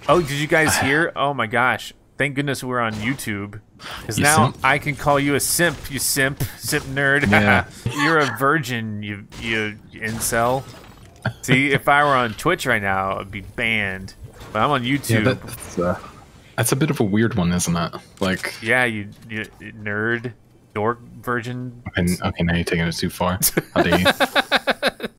Oh, did you guys hear? Oh my gosh! Thank goodness we're on YouTube, because You now simp? I can call you a simp. You simp nerd. Yeah. You're a virgin. You incel. See, if I were on Twitch right now, I'd be banned. But I'm on YouTube. Yeah, that's a bit of a weird one, isn't it? Like, Yeah, you nerd, dork, virgin. okay, now you're taking it too far. How dare you?